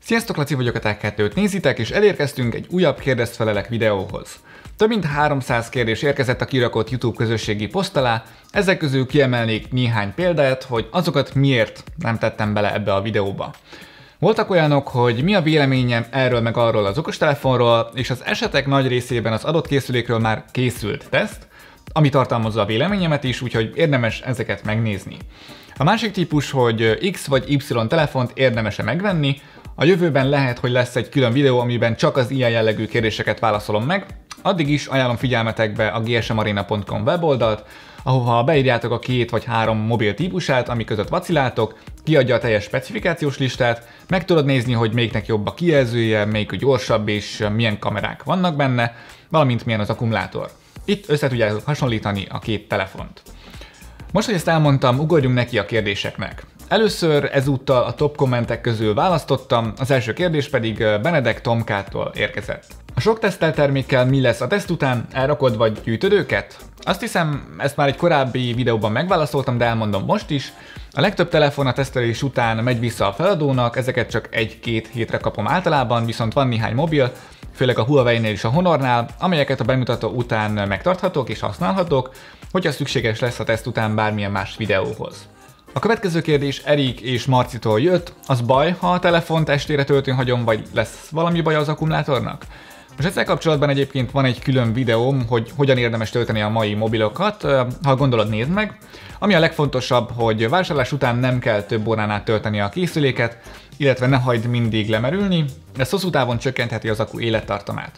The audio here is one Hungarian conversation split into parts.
Sziasztok, Laci vagyok, a Tech2-t nézitek, és elérkeztünk egy újabb kérdezd-felelek videóhoz. Több mint 300 kérdés érkezett a kirakott YouTube közösségi poszt alá, ezek közül kiemelnék néhány példát, hogy azokat miért nem tettem bele ebbe a videóba. Voltak olyanok, hogy mi a véleményem erről meg arról az okostelefonról, és az esetek nagy részében az adott készülékről már készült teszt, ami tartalmazza a véleményemet is, úgyhogy érdemes ezeket megnézni. A másik típus, hogy X vagy Y telefont érdemes-e megvenni. A jövőben lehet, hogy lesz egy külön videó, amiben csak az ilyen jellegű kérdéseket válaszolom meg. Addig is ajánlom figyelmetekbe a gsmarena.com weboldalt, ahova beírjátok a 2 vagy 3 mobil típusát, ami között vaciláltok, kiadja a teljes specifikációs listát, meg tudod nézni, hogy melyiknek jobb a kijelzője, melyik gyorsabb és milyen kamerák vannak benne, valamint milyen az akkumulátor. Itt össze tudjátok hasonlítani a két telefont. Most, hogy ezt elmondtam, ugorjunk neki a kérdéseknek. Először ezúttal a top kommentek közül választottam, az első kérdés pedig Benedek Tomkától érkezett. A sok tesztelt termékkel mi lesz a teszt után? Elrakod vagy gyűjtöd őket? Azt hiszem, ezt már egy korábbi videóban megválaszoltam, de elmondom most is. A legtöbb telefon a tesztelés után megy vissza a feladónak, ezeket csak 1-2 hétre kapom általában, viszont van néhány mobil, főleg a Huawei-nél és a Honornál, amelyeket a bemutató után megtarthatok és használhatok, hogyha szükséges lesz a teszt után bármilyen más videóhoz. A következő kérdés Erik és Marcitól jött, az baj, ha a telefont estére töltőn hagyom, vagy lesz valami baj az akkumulátornak? Most ezzel kapcsolatban egyébként van egy külön videóm, hogy hogyan érdemes tölteni a mai mobilokat, ha gondolod, nézd meg. Ami a legfontosabb, hogy vásárlás után nem kell több órán át tölteni a készüléket, illetve ne hagyd mindig lemerülni, ez hosszú távon csökkentheti az akku élettartamát.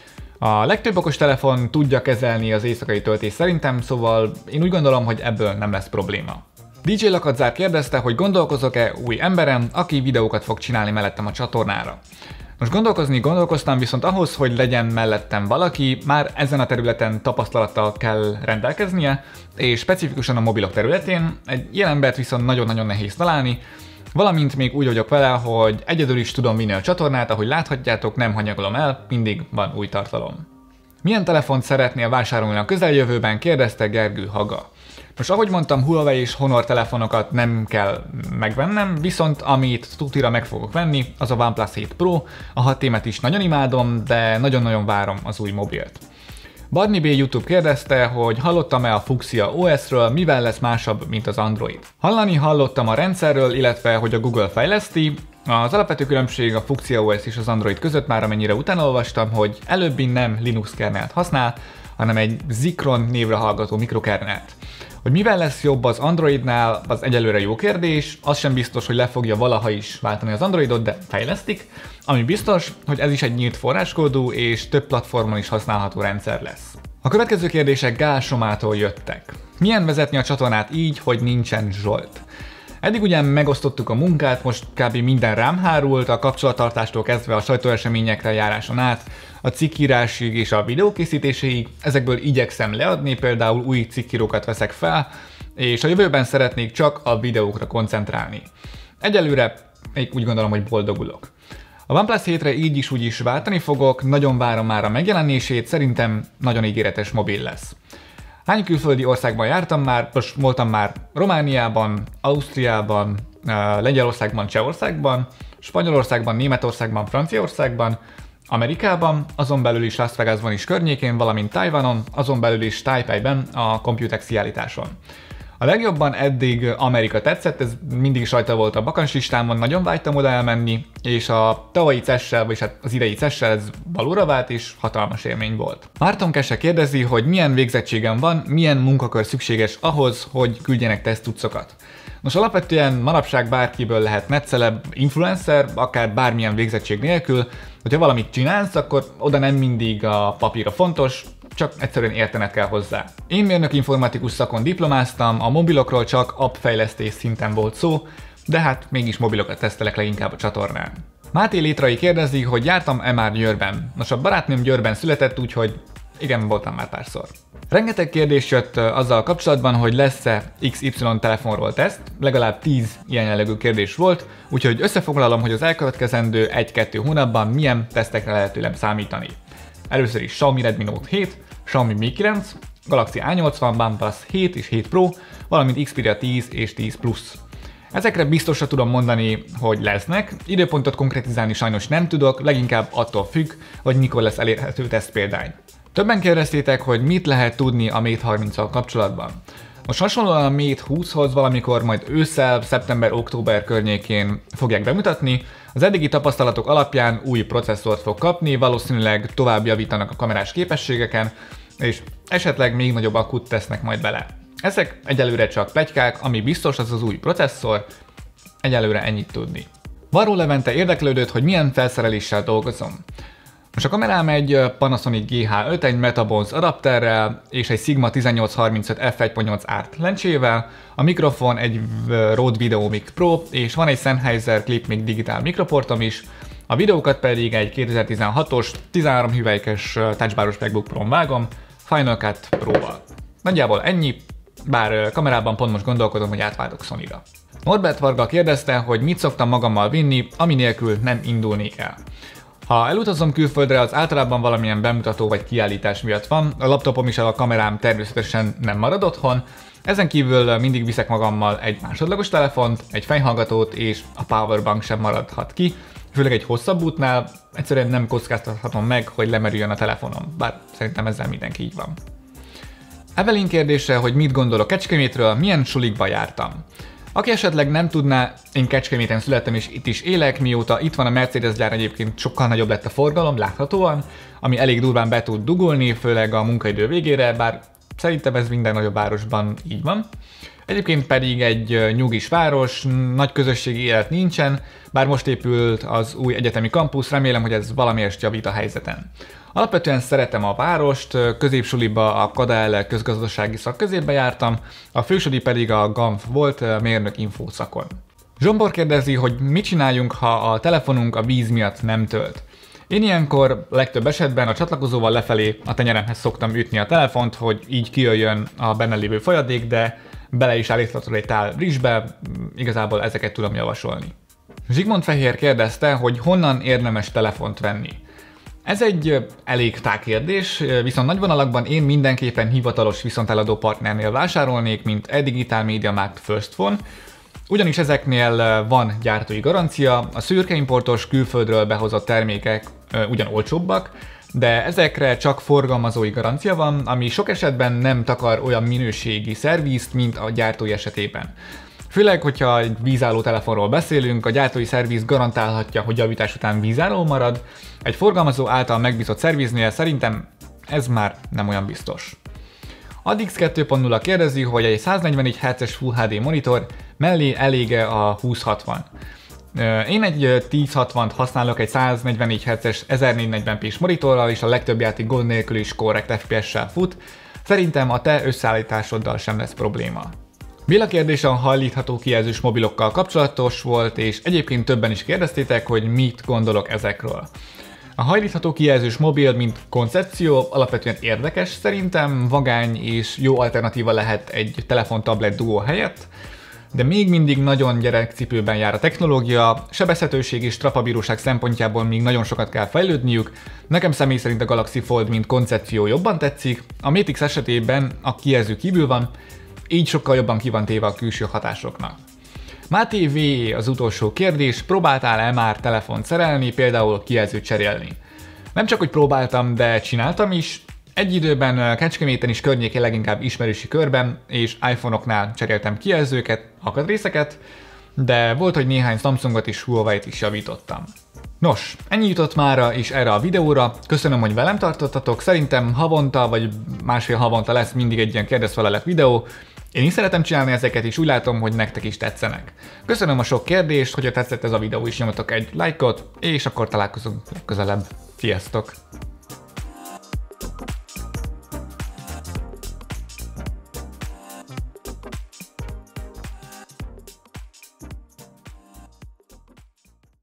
A legtöbb okostelefon tudja kezelni az éjszakai töltést szerintem, szóval én úgy gondolom, hogy ebből nem lesz probléma. DJ Lakadzár kérdezte, hogy gondolkozok-e új emberen, aki videókat fog csinálni mellettem a csatornára. Most gondolkoztam, viszont ahhoz, hogy legyen mellettem valaki, már ezen a területen tapasztalattal kell rendelkeznie, és specifikusan a mobilok területén egy ilyen embert viszont nagyon-nagyon nehéz találni, valamint még úgy vagyok vele, hogy egyedül is tudom vinni a csatornát, ahogy láthatjátok, nem hanyagolom el, mindig van új tartalom. Milyen telefont szeretnél vásárolni a közeljövőben? Kérdezte Gergő Haga. Most ahogy mondtam, Huawei és Honor telefonokat nem kell megvennem, viszont amit tutira meg fogok venni, az a OnePlus 7 Pro, a 6T-met is nagyon imádom, de nagyon-nagyon várom az új mobilt. Barney B. YouTube kérdezte, hogy hallottam-e a Fuchsia OS-ről, mivel lesz másabb, mint az Android. Hallottam a rendszerről, illetve hogy a Google fejleszti. Az alapvető különbség a Fuchsia OS és az Android között már amennyire utána olvastam, hogy előbbi nem Linux kernelt használ, hanem egy Zikron névre hallgató mikrokernelt. Hogy mivel lesz jobb az Androidnál, az egyelőre jó kérdés, az sem biztos, hogy le fogja valaha is váltani az Androidot, de fejlesztik. Ami biztos, hogy ez is egy nyílt forráskódú és több platformon is használható rendszer lesz. A következő kérdések Gál Somától jöttek. Milyen vezetni a csatornát így, hogy nincsen Zsolt? Eddig ugye megosztottuk a munkát, most kb. Minden rám hárult, a kapcsolattartástól kezdve a sajtóeseményekre járáson át, a cikkírásig és a videókészítéséig, ezekből igyekszem leadni, például új cikkírókat veszek fel, és a jövőben szeretnék csak a videókra koncentrálni. Egyelőre még úgy gondolom, hogy boldogulok. A OnePlus 7-re így is úgy is váltani fogok, nagyon várom már a megjelenését, szerintem nagyon ígéretes mobil lesz. Hány külföldi országban jártam már? Most voltam már Romániában, Ausztriában, Lengyelországban, Csehországban, Spanyolországban, Németországban, Franciaországban, Amerikában, azon belül is Las Vegasban is környékén, valamint Tajvanon, azon belül is Taipeiben a Computex kiállításon. A legjobban eddig Amerika tetszett, ez mindig is rajta volt a bakancslistámon, nagyon vágytam oda elmenni, és a tavalyi CES-sel, vagy hát az idei CES-sel ez valóra vált, és hatalmas élmény volt. Márton Kese kérdezi, hogy milyen végzettségem van, milyen munkakör szükséges ahhoz, hogy küldjenek tesztcuccokat. Nos, alapvetően manapság bárkiből lehet netceleb, influencer, akár bármilyen végzettség nélkül, hogyha valamit csinálsz, akkor oda nem mindig a papíra fontos, csak egyszerűen értened kell hozzá. Én mérnök informatikus szakon diplomáztam, a mobilokról csak appfejlesztés szinten volt szó, de hát mégis mobilokat tesztelek leginkább a csatornán. Máté Létrai kérdezi, hogy jártam-e már Győrben. Nos, a barátnőm Győrben született, úgyhogy igen, voltam már párszor. Rengeteg kérdés jött azzal kapcsolatban, hogy lesz-e XY telefonról teszt, legalább 10 ilyen jellegű kérdés volt, úgyhogy összefoglalom, hogy az elkövetkezendő 1-2 hónapban milyen tesztekre lehet tőlem számítani. Először is Xiaomi Redmi Note 7, Xiaomi Mi 9, Galaxy A80, OnePlus 7 és 7 Pro, valamint Xperia 10 és 10 Plus. Ezekre biztosra tudom mondani, hogy lesznek, időpontot konkretizálni sajnos nem tudok, leginkább attól függ, hogy mikor lesz elérhető tesztpéldány. Többen kérdeztétek, hogy mit lehet tudni a Mate 30-al kapcsolatban. Most hasonlóan a Mate 20-hoz valamikor majd ősszel, szeptember-október környékén fogják bemutatni, az eddigi tapasztalatok alapján új processzort fog kapni, valószínűleg tovább javítanak a kamerás képességeken, és esetleg még nagyobb akut tesznek majd bele. Ezek egyelőre csak pletykák, ami biztos az az új processzor, egyelőre ennyit tudni. Varró Levente érdeklődött, hogy milyen felszereléssel dolgozom. Most a kamerám egy Panasonic GH5, egy Metabons adapterrel és egy Sigma 1835 f1.8 Art lencsével, a mikrofon egy Rode VideoMic Pro, és van egy Sennheiser ClipMic digitál mikroportom is, a videókat pedig egy 2016-os 13 hüvelykes touchbaros MacBook Pro-n vágom, Final Cut Pro-val. Nagyjából ennyi, bár kamerában pont most gondolkodom, hogy átváltok Sony-ra. Norbert Varga kérdezte, hogy mit szoktam magammal vinni, ami nélkül nem indulnék el. Ha elutazom külföldre, az általában valamilyen bemutató vagy kiállítás miatt van, a laptopom és a kamerám természetesen nem marad otthon, ezen kívül mindig viszek magammal egy másodlagos telefont, egy fejhallgatót és a powerbank sem maradhat ki, főleg egy hosszabb útnál egyszerűen nem kockáztathatom meg, hogy lemerüljön a telefonom, bár szerintem ezzel mindenki így van. Evelyn kérdése, hogy mit gondolok Kecskemétről, milyen sulikba jártam. Aki esetleg nem tudná, én Kecskeméten születtem és itt is élek, mióta itt van a Mercedes gyár, egyébként sokkal nagyobb lett a forgalom, láthatóan, ami elég durván be tud dugulni, főleg a munkaidő végére, bár szerintem ez minden nagyobb városban így van. Egyébként pedig egy nyugis város, nagy közösségi élet nincsen, bár most épült az új egyetemi kampusz, remélem, hogy ez valamelyest javít a helyzeten. Alapvetően szeretem a várost, középsuliba a KDL közgazdasági szakközépbe jártam, a fősuli pedig a GAMF volt mérnök infó szakon. Zsombor kérdezi, hogy mit csináljunk, ha a telefonunk a víz miatt nem tölt. Én ilyenkor legtöbb esetben a csatlakozóval lefelé a tenyeremhez szoktam ütni a telefont, hogy így kijöjjön a benne lévő folyadék, de bele is állíthatod egy tál rizsbe, igazából ezeket tudom javasolni. Zsigmond Fehér kérdezte, hogy honnan érdemes telefont venni. Ez egy elég tág kérdés, viszont nagy vonalakban én mindenképpen hivatalos viszonteladó partnernél vásárolnék, mint e-Digital MediaMarkt First Phone, ugyanis ezeknél van gyártói garancia, a szürke importos külföldről behozott termékek ugyan olcsóbbak, de ezekre csak forgalmazói garancia van, ami sok esetben nem takar olyan minőségi szervízt, mint a gyártói esetében. Főleg, hogyha egy vízálló telefonról beszélünk, a gyártói szerviz garantálhatja, hogy javítás után vízálló marad, egy forgalmazó által megbízott szerviznél szerintem ez már nem olyan biztos. Adix 2.0 kérdezi, hogy egy 144 Hz-es Full HD monitor mellé elég-e a 2060. Én egy 1060-t használok egy 144 Hz-es 1440p-s monitorral, és a legtöbb játék gond nélkül is korrekt FPS-sel fut. Szerintem a te összeállításoddal sem lesz probléma. Béla kérdése a hajlítható kijelzős mobilokkal kapcsolatos volt, és egyébként többen is kérdeztétek, hogy mit gondolok ezekről. A hajlítható kijelzős mobil, mint koncepció alapvetően érdekes szerintem, vagány és jó alternatíva lehet egy telefon-tablet duó helyett, de még mindig nagyon gyerekcipőben jár a technológia, sebezhetőség és trapabíróság szempontjából még nagyon sokat kell fejlődniük, nekem személy szerint a Galaxy Fold mint koncepció jobban tetszik, a Mate X esetében a kijelző kívül van, így sokkal jobban ki van téve a külső hatásoknak. Máté V. az utolsó kérdés, próbáltál-e már telefont szerelni, például kijelzőt cserélni? Nem csak hogy próbáltam, de csináltam is. Egy időben Kecskeméten is környékén leginkább ismerősi körben, és iPhone-oknál cseréltem kijelzőket, alkatrészeket, de volt, hogy néhány Samsungot és Huawei-t is javítottam. Nos, ennyi jutott mára is erre a videóra, köszönöm, hogy velem tartottatok, szerintem havonta vagy másfél havonta lesz mindig egy ilyen kérdezfelelek videó, én is szeretem csinálni ezeket, és úgy látom, hogy nektek is tetszenek. Köszönöm a sok kérdést, hogyha tetszett ez a videó is, nyomjatok egy lájkot, és akkor találkozunk legközelebb. Sziasztok!